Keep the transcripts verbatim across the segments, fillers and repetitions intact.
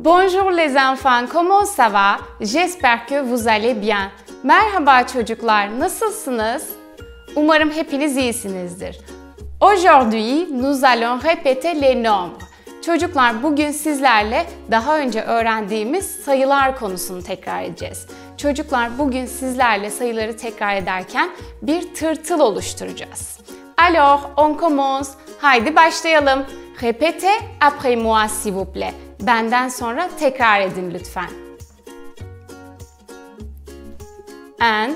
Bonjour les enfants, comment ça va? J'espère que vous allez bien. Merhaba çocuklar, nasılsınız? Umarım hepiniz iyisinizdir. Aujourd'hui, nous allons répéter les nombres. Çocuklar, bugün sizlerle daha önce öğrendiğimiz sayılar konusunu tekrar edeceğiz. Çocuklar, bugün sizlerle sayıları tekrar ederken bir tırtıl oluşturacağız. Alors, on commence. Haydi başlayalım. Répétez après moi s'il vous plaît. Benden sonra tekrar edin lütfen. Un,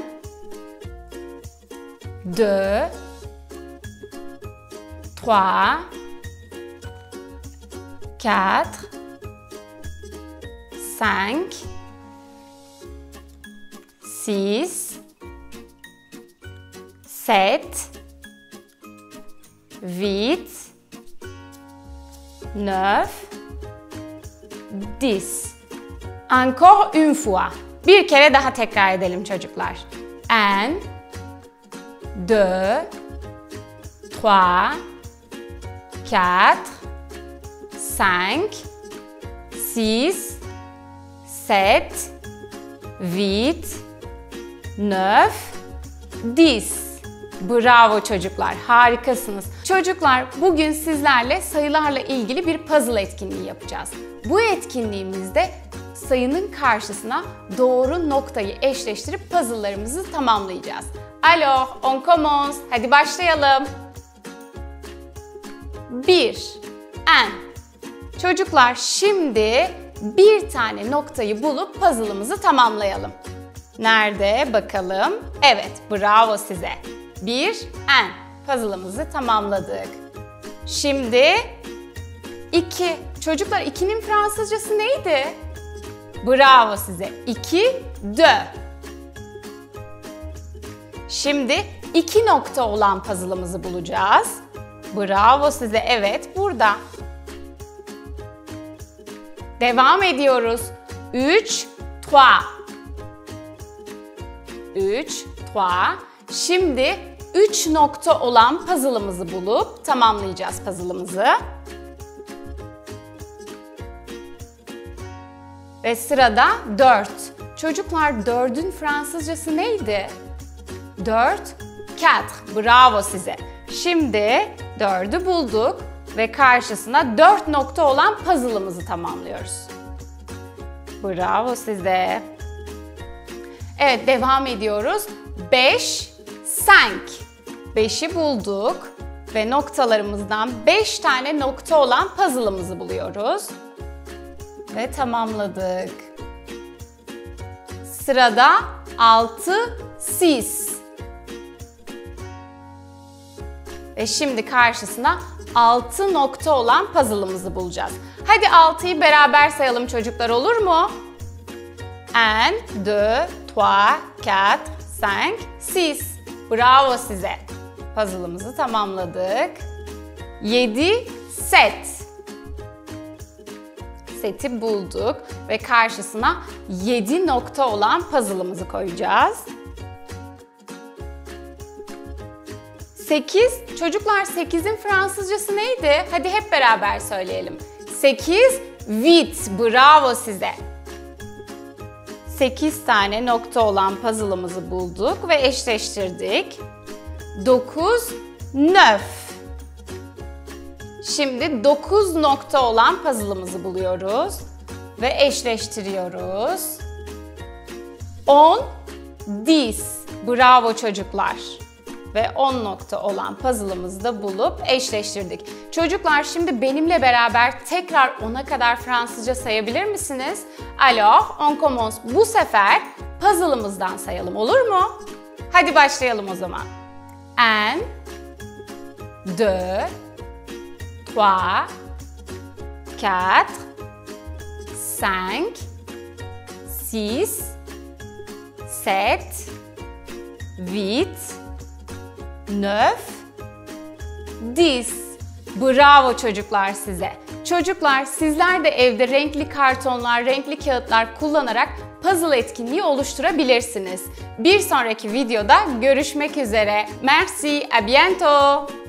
deux, trois, quatre, cinq, six, sept, huit, neuf, dix. Encore une fois. Bir kere daha tekrar edelim çocuklar. Un, deux, trois, quatre, cinq, six, sept, huit, neuf, dix. Bravo çocuklar, harikasınız. Çocuklar, bugün sizlerle sayılarla ilgili bir puzzle etkinliği yapacağız. Bu etkinliğimizde sayının karşısına doğru noktayı eşleştirip puzzle'larımızı tamamlayacağız. Alors, on commence. Hadi başlayalım. Bir. Un. Çocuklar, şimdi bir tane noktayı bulup puzzle'ımızı tamamlayalım. Nerede? Bakalım. Evet, bravo size. Bir. Un. Puzzle'ımızı tamamladık. Şimdi iki. Çocuklar, ikinin Fransızcası neydi? Bravo size. iki, deux. Şimdi iki nokta olan puzzle'ımızı bulacağız. Bravo size. Evet, burada. Devam ediyoruz. üç, trois. üç, trois. Şimdi üç nokta olan puzzle'ımızı bulup tamamlayacağız puzzle'ımızı. Ve sırada dört. Çocuklar, dördün Fransızcası neydi? dört, quatre. Bravo size. Şimdi dördü bulduk ve karşısına dört nokta olan puzzle'ımızı tamamlıyoruz. Bravo size. Evet, devam ediyoruz. beş, cinq. beşi bulduk ve noktalarımızdan beş tane nokta olan puzzle'ımızı buluyoruz. Ve tamamladık. Sırada altı, six. Ve şimdi karşısına altı nokta olan puzzle'ımızı bulacağız. Hadi altıyı beraber sayalım çocuklar, olur mu? un, deux, trois, quatre, cinq, six. Bravo size. Puzzle'ımızı tamamladık. yedi, sept. Seti bulduk ve karşısına yedi nokta olan puzzle'ımızı koyacağız. sekiz. Çocuklar, sekizin Fransızcası neydi? Hadi hep beraber söyleyelim. sekiz, huit. Bravo size. sekiz tane nokta olan puzzle'ımızı bulduk ve eşleştirdik. dokuz, neuf. Şimdi dokuz nokta olan puzzle'ımızı buluyoruz ve eşleştiriyoruz. on, dix. Bravo çocuklar. Ve on nokta olan puzzle'ımızı da bulup eşleştirdik. Çocuklar, şimdi benimle beraber tekrar ona kadar Fransızca sayabilir misiniz? Alors, on commence. Bu sefer puzzle'ımızdan sayalım, olur mu? Hadi başlayalım o zaman. un, deux, trois, quatre, cinq, six, sept, huit, neuf, dix. Bravo çocuklar size. Çocuklar, sizler de evde renkli kartonlar, renkli kağıtlar kullanarak puzzle etkinliği oluşturabilirsiniz. Bir sonraki videoda görüşmek üzere. Merci, à bientôt.